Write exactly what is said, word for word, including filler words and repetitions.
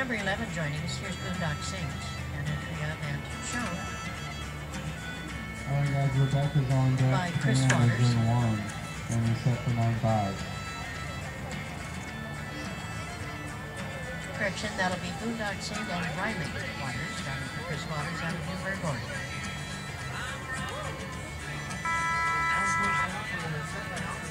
number eleven joining us. Here's Boondock Sings, and Andrea and Sean. Alright guys, Rebecca's on deck. By Chris and Waters. is in one, and we set for nine five. Correction, that'll be Boondock Sing and Rylie Waters, starting for Chris Waters out of Newburgh, Oregon.